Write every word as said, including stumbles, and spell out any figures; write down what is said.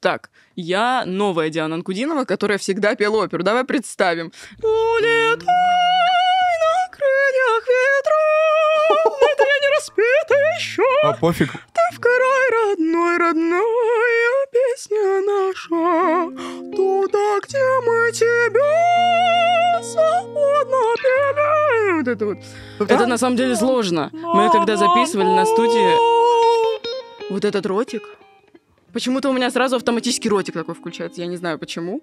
Так, я новая Диана Анкудинова, которая всегда пела оперу. Давай представим. Улетай на крыльях ветра, это я не распета еще. А пофиг. Ты в край родной, родная песня наша, туда, где мы тебя свободно пели. Вот это вот. Это на самом деле сложно. Мы когда записывали на студии вот этот ротик, почему-то у меня сразу автоматически ротик такой включается, я не знаю почему.